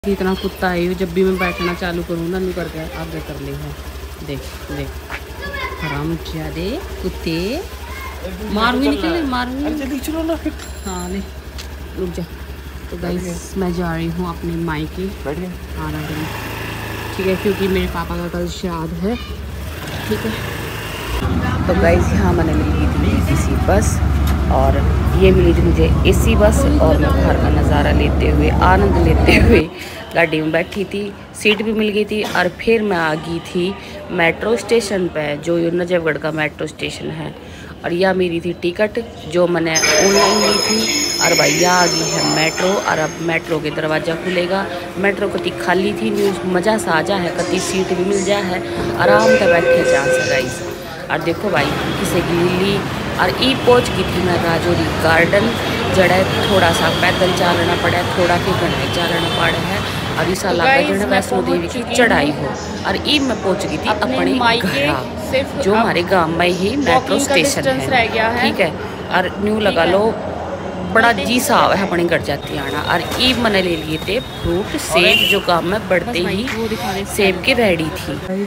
इतना कुत्ता है, जब भी मैं बैठना चालू करूँ ना नहीं करके आगे कर ली है। देख देख हराम ज्यादे कुत्ते, मारूंगी निकले मारूंगी। चलो ना फिर, हाँ ले रुक जा। तो गाइस मैं जा रही हूँ अपने मायके आना करें, ठीक है, क्योंकि मेरे पापा का कल श्राद्ध है, ठीक है। तो गाइस यहाँ मैंने मिली थी किसी बस, और ये मिली थी मुझे एसी बस, और मैं बाहर का नज़ारा लेते हुए आनंद लेते हुए गाड़ी में बैठी थी, सीट भी मिल गई थी। और फिर मैं आ गई थी मेट्रो स्टेशन पे, जो नजफगढ़ का मेट्रो स्टेशन है। और यह मेरी थी टिकट जो मैंने ऑनलाइन ली थी। और भैया आ गई है मेट्रो, और अब मेट्रो के दरवाज़ा खुलेगा। मेट्रो कति खाली थी, न्यूज़ मज़ा सा आ जा है, कति सीट भी मिल जा है, आराम से बैठे जा सगाई। और देखो भाई किसे गिली, और ई पहुँच गई थी मैं राजौरी गार्डन, जड़ा थोड़ा सा पैदल चलना पड़ा, थोड़ा के घंटे चलना पड़ा है। और इस जड़ा वैष्णो देवी की चढ़ाई हो, और ई मैं पहुँच गई थी अपने घर, जो हमारे गांव में ही मेट्रो स्टेशन है, ठीक है। और न्यू लगा लो बड़ा जी साहब है अपने घर जाती आना। और ई मैंने ले लिए थे फ्रूट सेब, जो गाँव में बढ़ते ही सेब की रेडी थी।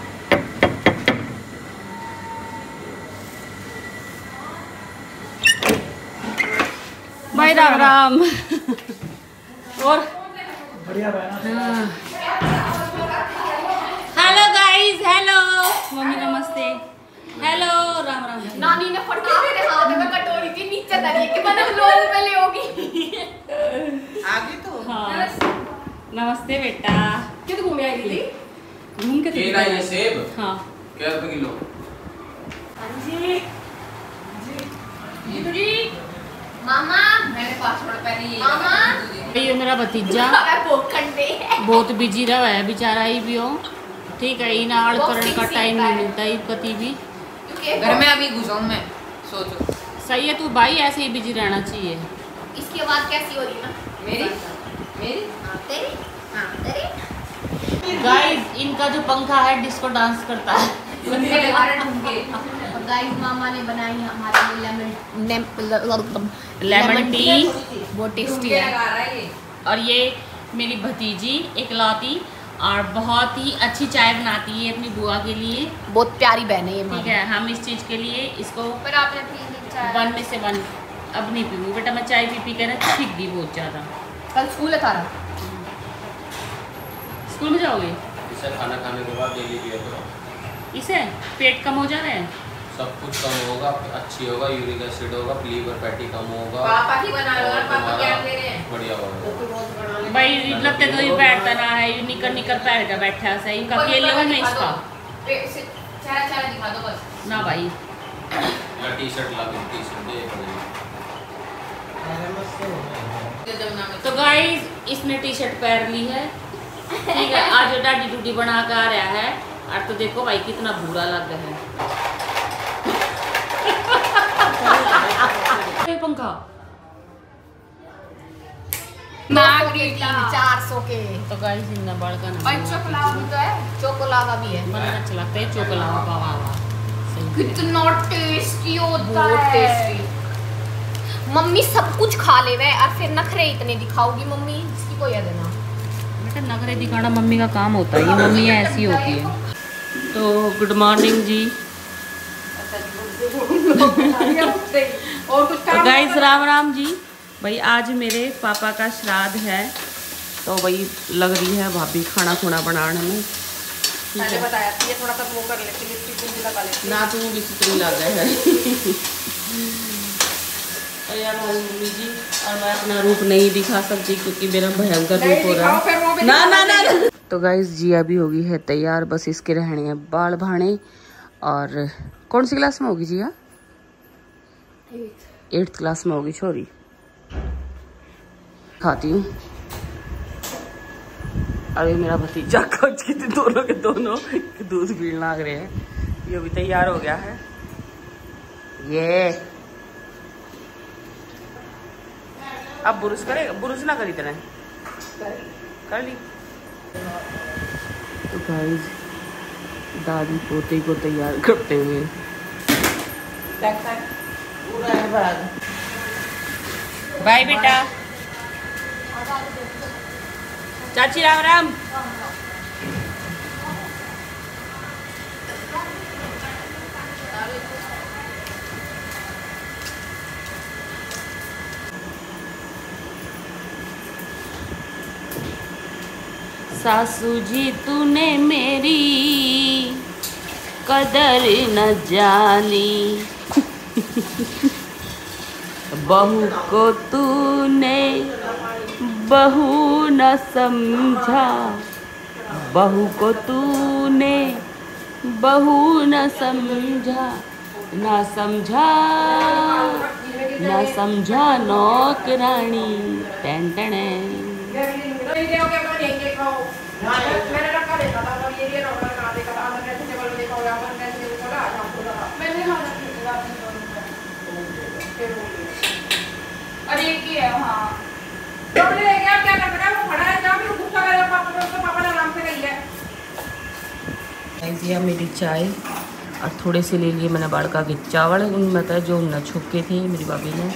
भाई राम राम। और बढ़िया हेलो गाइस, हेलो मम्मी नमस्ते, हेलो राम राम। नानी ने फड़ के मेरे हाथ में कटोरी थी नीचे धरी कि मैंने लोल में ले होगी आगे तो। हाँ नमस्ते बेटा, क्यों घूम आई दीदी? घूम के तेरा ये सेब हाँ क्या रुपए किलो? जी जी मामा मैंने पासवर्ड पहले मामा, ये मेरा भतीजा बहुत बिजी रहा है बेचारा, ही भी हो, ठीक है। इन आड़ करने का टाइम नहीं मिलता ही कति भी, घर में अभी घुसा हूं मैं, सोचो। सही है, तू भाई ऐसे ही बिजी रहना चाहिए। इसकी आवाज कैसी हो रही है ना? मेरी मेरी हां तेरी, हां तेरी। गाइस इनका जो पंखा है डिस्को डांस करता है। गाइस मामा ने बनाई हमारे लिए लेमन टी, बहुत टेस्टी है। और ये मेरी भतीजी एकलौती, और बहुत ही अच्छी चाय बनाती है अपनी बुआ के लिए, बहुत प्यारी बहन है ये, ठीक है। हम इस चीज़ के लिए इसको पर आपने पी चाय 1 में से 1 अब नहीं पीऊँगी बेटा, मैं चाय पी कर ठीक गई बहुत ज़्यादा। कल स्कूल है तारा, स्कूल में जाओगे? इसे खाना खाने के बाद डेली पिया करो, इसे पेट कम हो जा रहा है, सब कुछ कम होगा, अच्छी होगा, यूरिक एसिड होगा, लीवर फैटी कम होगा। पापा की बना लो, पापा क्या दे रहे हैं? बढ़िया होगा भाई। लगते तो ये बैठता ना है, निकर निकर पैर का बैठा है, इनका अकेले हूँ मैं इसका। चेहरा चेहरा दिखा दो बस ना भाई। टी-शर्ट ला के टी-शर्ट दे पड़ेगी। तो गाइस इसने टी-शर्ट पहन ली है, ठीक है। आज डाडी डूडी बना कर आ रहा है, और तो देखो भाई कितना बुरा लग रहा है पंखा। 400 के। तो गाइस इतना बड़का ना भाई चोकलावा भी तो है, चोकलावा भी है, बड़ा अच्छा लगता है चोकलावा पावा। कितना टेस्टी होता है, टेस्टी। मम्मी सब कुछ खा ले वे, और फिर नखरे इतने दिखाओगी मम्मी, इसकी कोई हद ना। बेटा नखरे दिखाना मम्मी का काम होता है, ये मम्मी ऐसी होती है। तो गुड मॉर्निंग जी। तो गाइस राम राम जी। भाई आज मेरे पापा का श्राद्ध है, तो भाई लग रही है भाभी खाना खुना बनाने में, मैंने बताया था ये थोड़ा सा वो कर लेती, लिपस्टिक लगा लेती ना, तू भी सितरी लग गए है। और यार मम्मी जी, और मैं अपना रूप नहीं दिखा सकती क्योंकि मेरा भयंकर रूप हो रहा है। ना ना ना, ना। तो गाइस जिया भी होगी है तैयार, बस इसके रहने हैं बाल भाने। और कौन सी क्लास में होगी जिया? 8th क्लास में होगी छोरी। खाती हूँ। अरे मेरा भतीजा कच के दोनों के दोनों दूध पीने लग रहे हैं। ये भी तैयार हो गया है, ये अब बुरुस करेगा, बुरुस ना करी तरह कर ली। तो गाइस दादी पोते को तैयार करते हुए बाय बेटा। चाची राम राम। सासू जी तूने मेरी कदर न जानी, बहू को तूने बहू न समझा, बहू को तूने बहू न समझा, ना समझा ना समझा नौकरानी। टेन टेन अरे की है हाँ तो ले गया क्या कर रहा है वो खड़ा है जहाँ भी गुस्सा कर रहा पापा तो पापा ने आराम से गई है। दिया मेरी चाय और थोड़े से ले लिए मैंने बाड़का के चावल, उनमें था जो न छुपके थे मेरी भाभी ने।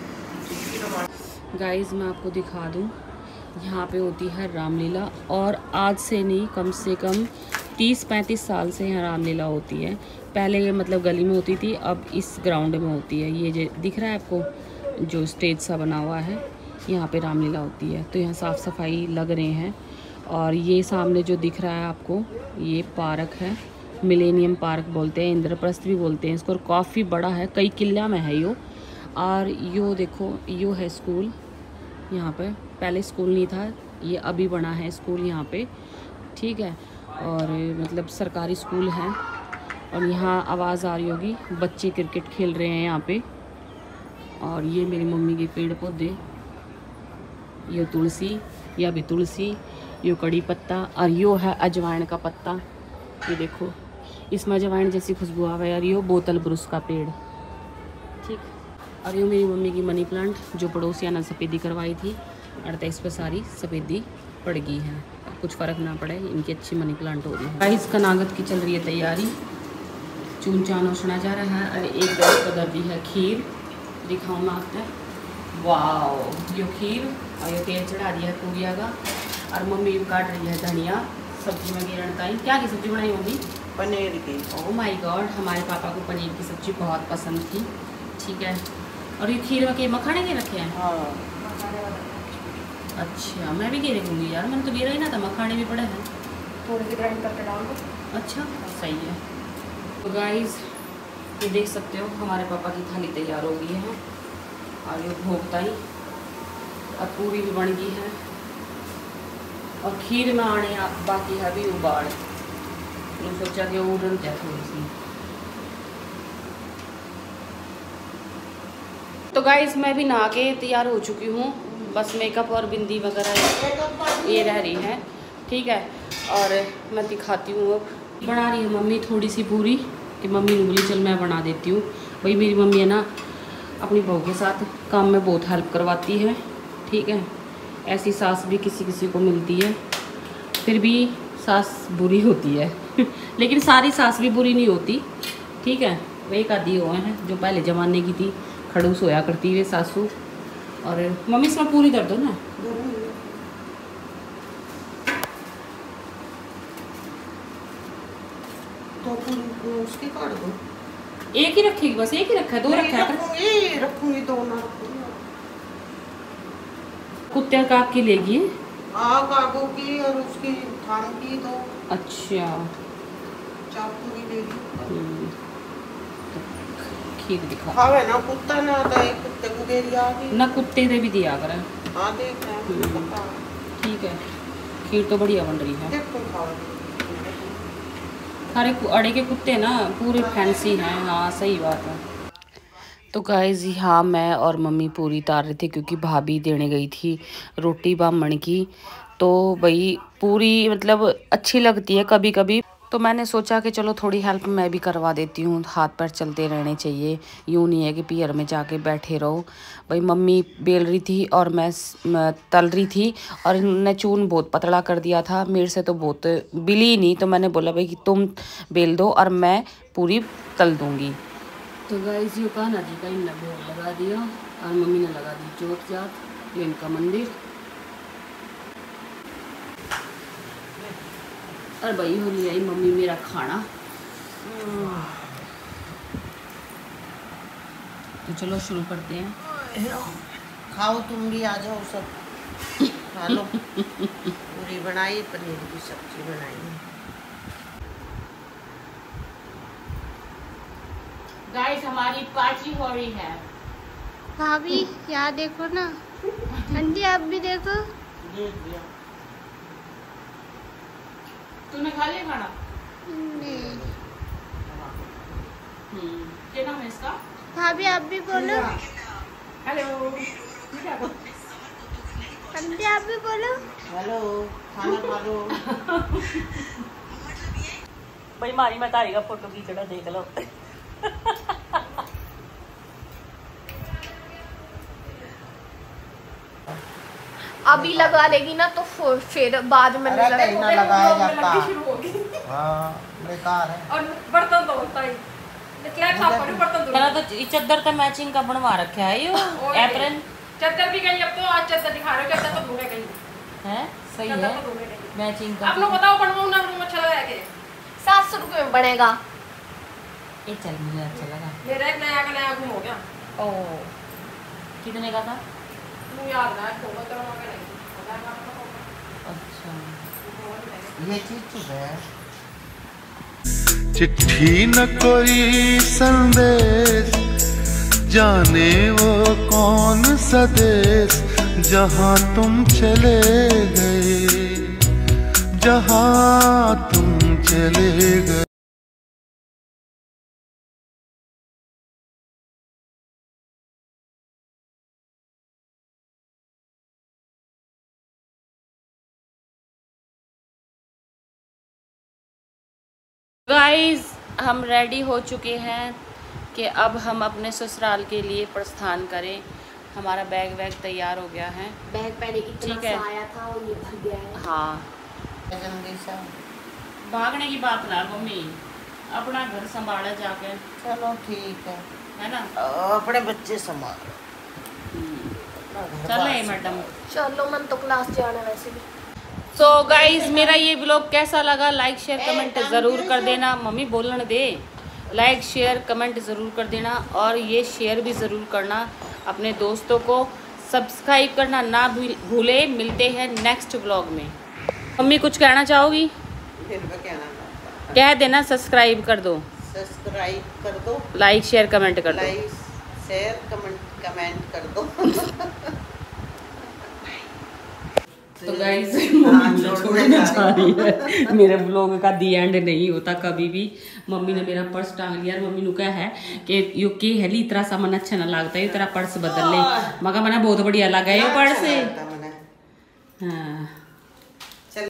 गाइस मैं आपको दिखा दूं, यहाँ पे होती है रामलीला और आज से नहीं कम से कम 30-35 साल से यहाँ रामलीला होती है। पहले ये मतलब गली में होती थी, अब इस ग्राउंड में होती है। ये जो दिख रहा है आपको जो स्टेज सा बना हुआ है, यहाँ पे रामलीला होती है। तो यहाँ साफ़ सफाई लग रहे हैं। और ये सामने जो दिख रहा है आपको ये पार्क है, मिलेनियम पार्क बोलते हैं, इंद्रप्रस्थ भी बोलते हैं इसको, और काफ़ी बड़ा है, कई किला में है यो। और यो देखो यो है स्कूल, यहाँ पे पहले स्कूल नहीं था, ये अभी बना है स्कूल यहाँ पे, ठीक है। और मतलब सरकारी स्कूल है। और यहाँ आवाज़ आ रही होगी, बच्चे क्रिकेट खेल रहे हैं यहाँ पे। और ये मेरी मम्मी के पेड़ पौधे, ये तुलसी, यह भी तुलसी, यो कड़ी पत्ता, और यो है अजवाइन का पत्ता। ये देखो इसमें अजवाइन जैसी खुशबू आवे यार। यो बोतल ब्रुश का पेड़, ठीक। और यो मेरी मम्मी की मनी प्लांट जो पड़ोसिया ने सफ़ेदी करवाई थी, और इस पर सारी सफ़ेदी पड़ गई है। कुछ फ़र्क ना पड़े, इनकी अच्छी मनी प्लांट हो रही है। गाइस कनागत की चल रही है तैयारी, चून चान उछना जा रहा है। और एक गैस पर दर दी है खीर, दिखाऊँ मैं आपको। वाह यो खीर, और ये तेल चढ़ा दिया है पूरिया का। और मम्मी काट रही है धनिया सब्जी में गिरणता ही। क्या की सब्जी बनाई मम्मी? पनीर की। ओह माय गॉड, हमारे पापा को पनीर की सब्जी बहुत पसंद थी, ठीक है। और ये खीर में के मखाने के रखे हैं? हाँ। अच्छा मैं भी गिरे दूँगी यार, मैंने तो गिरा ही ना था, मखाने भी पड़े हैं। थोड़ी सी ग्राइंड करके डाल दो। अच्छा सही है। तो गाइस ये देख सकते हो हमारे पापा की थाली तैयार हो गई है। और ये भोगताई और पूरी भी बन गई है। और खीर में आने बाकी है अभी उबाल, तो सोचा कि उड़न जाए थोड़ी सी। तो गाइस मैं भी नहा के तैयार हो चुकी हूँ, बस मेकअप और बिंदी वगैरह ये रह रही है, ठीक है। और मैं दिखाती हूँ अब बना रही है मम्मी थोड़ी सी पूरी, कि मम्मी ने बोली चल मैं बना देती हूँ। भाई मेरी मम्मी है ना अपनी बहू के साथ काम में बहुत हेल्प करवाती है, ठीक है। ऐसी सास भी किसी किसी को मिलती है, फिर भी सास बुरी होती है लेकिन सारी सास भी बुरी नहीं होती, ठीक है। वो एक आधी हुए हैं जो पहले ज़माने की थी, खड़ूस होया करती है सासू। और मम्मी इसमें पूरी दर्द हो ना, तो उसकी काट दो। एक ही रखेगी बस, एक ही रखा है, दो रखा है? रखूंगी दो ना रखूंगी। कुत्ते का आपकी लेगी? कागो की और उसकी थान की दो। अच्छा चाकू भी लेगी। खीर दिखा खावे ना कुत्ता ना आता है, कुत्ते को दे दिया ना, कुत्ते ने भी दिया कर। हाँ देख रहे हैं, ठीक है। खीर तो बढ़िया बन रही है। देख तुम खाओ। सारे अड़े के कुत्ते ना पूरे फैंसी हैं। हाँ सही बात है। तो गाइस यहाँ मैं और मम्मी पूरी तार रहे थे, क्योंकि भाभी देने गई थी रोटी बामण की। तो भाई पूरी मतलब अच्छी लगती है कभी कभी, तो मैंने सोचा कि चलो थोड़ी हेल्प मैं भी करवा देती हूँ। हाथ पैर चलते रहने चाहिए, यूँ नहीं है कि पियर में जाके बैठे रहो। भाई मम्मी बेल रही थी और मैं तल रही थी, और इन्होंने चून बहुत पतला कर दिया था, मेरे से तो बहुत बिली नहीं। तो मैंने बोला भाई कि तुम बेल दो और मैं पूरी तल दूँगी। तो गाइस ये कान्हा जी का इन्हें भोग लगा दिया, और मम्मी ने लगा दी जोत जात, ये इनका मंदिर। और भाई हो लिया मम्मी मेरा खाना। तो चलो शुरू करते हैं। खाओ तुम भी, आ जाओ सब खा लो। पूरी बनाई, पनीर की सब्जी बनाई। गाइस हमारी पार्टी हो रही है। भाभी यहाँ देखो ना, आंटी आप भी देखो। तूने खा लिया खाना? नहीं। क्या नाम है इसका? भाभी आप भी बोलो। हेलो। आंटी आप भी बोलो। हेलो, खाना खा लो। भाई मारी मत आएगा, फोटो खींचना देख लो। अभी लगा लेगी ना तो फिर बाद में अरे कहीं ना लगाया जाता। शुरू होगी। हाँ, बेकार है। और बर्तन धोता ही क्या साफ करूं, बर्तन धो। तो चद्दर का मैचिंग का बनवा रखा है यो एप्रन। चद्दर भी गई, अब तो आज चद्दर दिखा रहे हो, चद्दर तो धोने गई है। सही है चद्दर तो धोने गई। मैचिंग का। आप लोग बताओ बनवाऊं ना रूम अच्छा लगा के? 700 रुपए में बनेगा। ये चल मुझे अच्छा लगा। मेरा एक नया का नया गुम हो गया। ओ कितने का था? मुझे याद ना है, होगा तो होगा नहीं। अच्छा ये चीज तो है। चिट्ठी न कोई संदेश, जाने वो कौन सा देश, जहाँ तुम चले गए, जहाँ तुम चले गए। गाइस हम रेडी हो चुके हैं कि अब हम अपने ससुराल के लिए प्रस्थान करें। हमारा बैग वैग तैयार हो गया है। बैग पहले इतना ठीक है। सा आया था और ये भर गया है। हाँ जल्दी से भागने की बात ना मम्मी, अपना घर संभाला जाके, चलो ठीक है ना। अपने बच्चे संभालो। चले मैडम। चलो मन तो क्लास जाना है वैसे भी। सो गाइज मेरा ये ब्लॉग कैसा लगा, लाइक शेयर कमेंट ज़रूर कर देना। मम्मी बोलने दे। लाइक शेयर कमेंट ज़रूर कर देना और ये शेयर भी ज़रूर करना अपने दोस्तों को। सब्सक्राइब करना ना भूले। मिलते हैं नेक्स्ट ब्लॉग में। मम्मी कुछ कहना चाहोगी? फिर मैं कहना कह देना, सब्सक्राइब कर दो, सब्सक्राइब कर दो, लाइक शेयर कमेंट कर दो। लाइक शेयर कमेंट कर दो। तो गाइस मम्मी छोड़ने जा रही है। मेरे ब्लॉग का दी एंड नहीं होता कभी भी। मम्मी ने मेरा पर्स टांग लिया। मम्मी ने कहा है कि यो के हेली इतना सामान अच्छा ना लगता है, तेरा पर्स बदल ले। मगर मैंने बहुत बढ़िया लगा ये पर्स। हाँ